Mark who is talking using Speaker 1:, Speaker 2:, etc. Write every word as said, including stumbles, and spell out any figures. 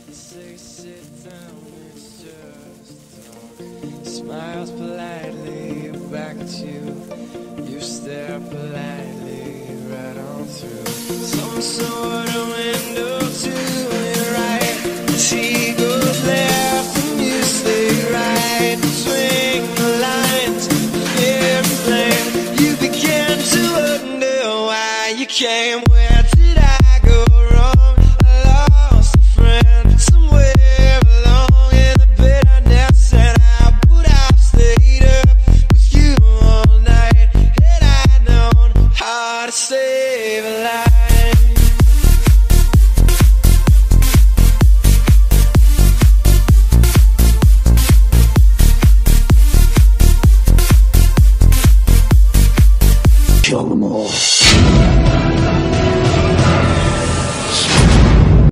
Speaker 1: Say sit down, it's just talk. Smiles politely back at you. You stare politely right on through some sort of window.